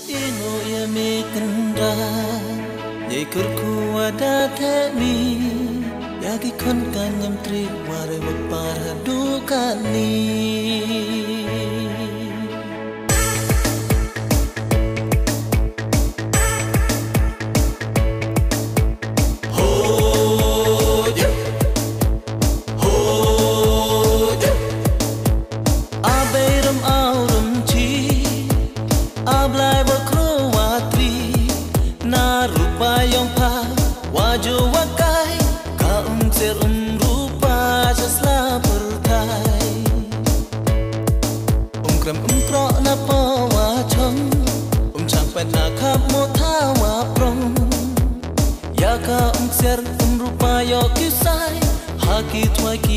Ino ya me kanda Ye kurku ada temi Yagi kon kanyam tri ware wapara dukani Yang pa wajah wakai kaum rupa jasla pertai kram krok na pa wachong sampai na khap mo tha wa prong ya ka ser rupa yo kisai haki thwai